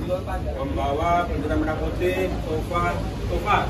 membawa bendera merah putih, tofa.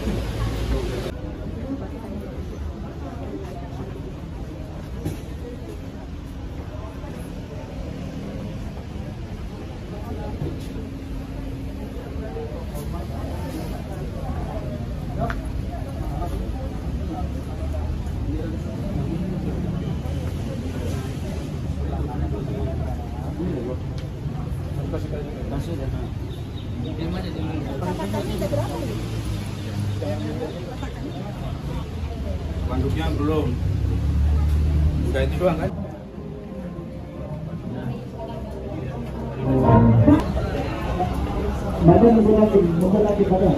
Panduknya belum. Udah itu doang kan? Badan mundur lagi badan.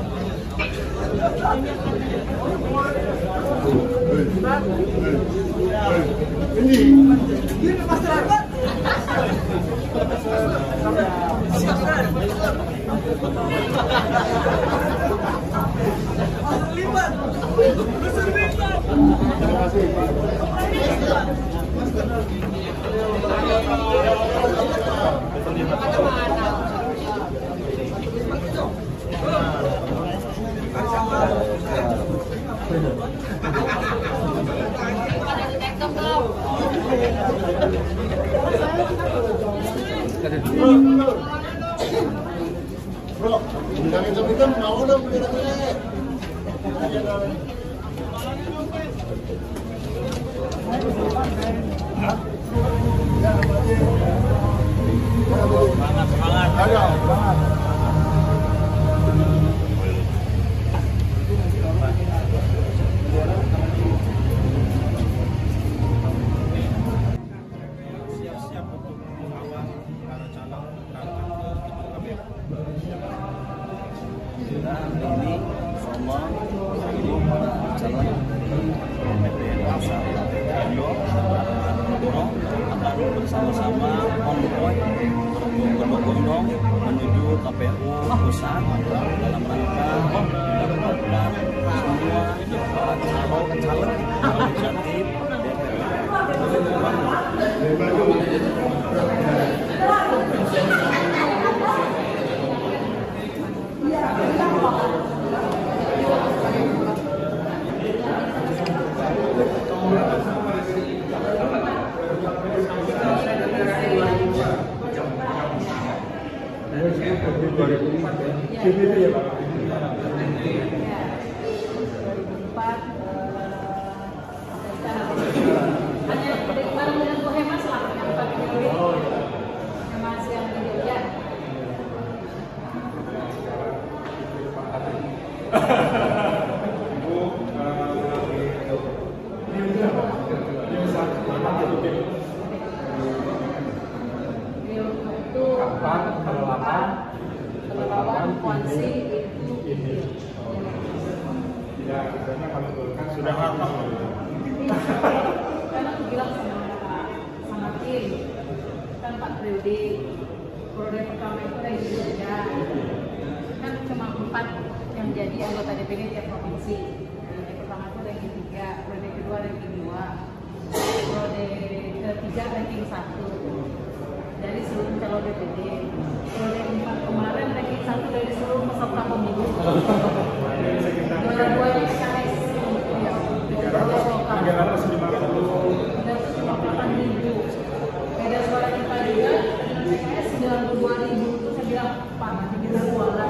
Ini masyarakat. Bro, kita mau dong Siap-siap untuk mengawal para calon berangkat ke Kita ini semua calon akan bersama-sama konvoy berbondong menuju KPU pusat dalam rangka mendapatkan semua para calon legislatif Itu ya Pak. sudah matang. Kan aku bilang sama tim kan 4 periode pertama itu ranking 3 kan cuma 4 yang jadi anggota DPD tiap provinsi. Periode pertama itu ranking 3, periode kedua ranking 2, periode ketiga ranking 1 dari seluruh calon DPD. Periode 4 kemarin ranking 1 dari seluruh peserta pemilu. Dua-duanya PKS. Beda suara kita juga, PKS 92.000 itu saya bilang Pak, nanti kita jualan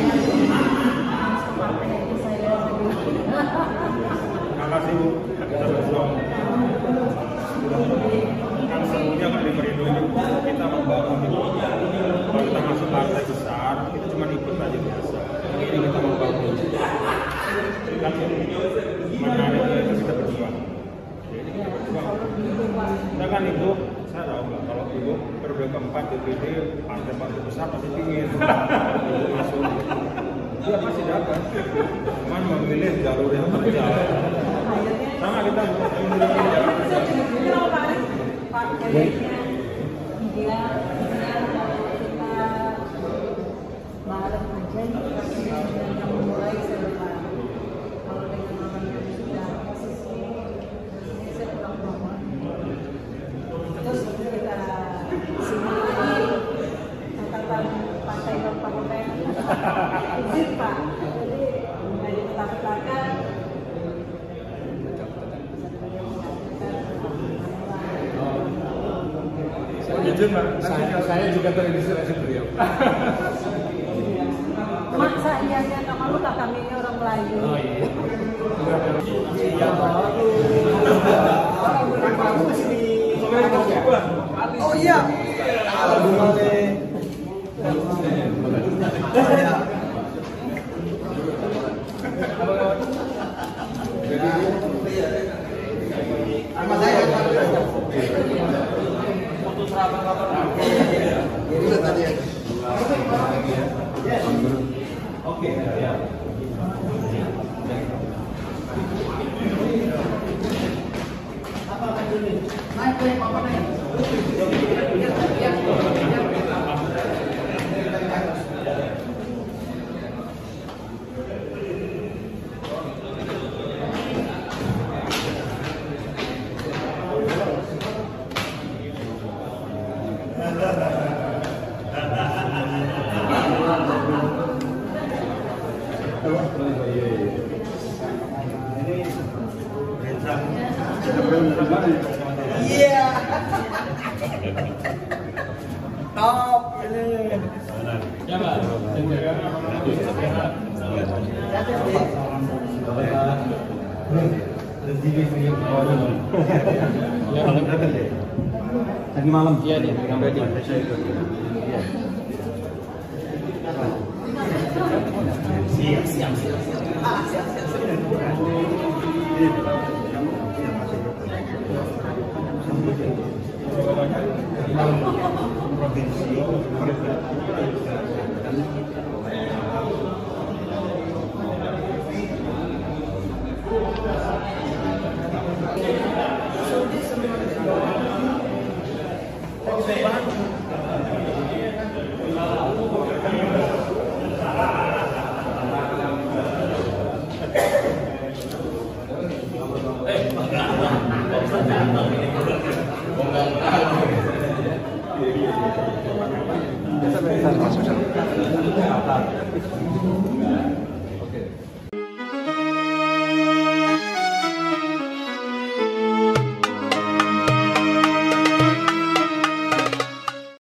partai itu saya bilang. Terima kasih Bu, kita berjuang. Kan semuanya kan di periode ini kita membangun itu. Kalau kita masuk partai besar, itu cuma ikut aja biasa. Ini kita membangun. Kan menariknya itu kita berjuang. Jadi kita berjuang. Kita kan itu, saya tahu nggak kalau ibu periode keempat DPD partai besar pasti ingin ibu masuk. Dia pasti dapat. Cuman memilih jalur yang terjal. Sama kita memilih jalur terjal. Pak, kayaknya dia kita bareng aja yang memulai sebentar. Kalau dengan orang yang sudah posisi saya kurang nomor. Terus kita sini catatan Pak Sailor Kapolres izin Pak, jadi nggak ditetapkan. Jujur Pak, saya juga terinspirasi beliau. Mak saya nama lu kakak ini orang Melayu. Oh iya. Oh iya. Sama saya. Oke. Naik, apa naik? Iya. Top ini. Ya Pak. Tadi malam. Iya nih, sampai di. Siap. Masuk.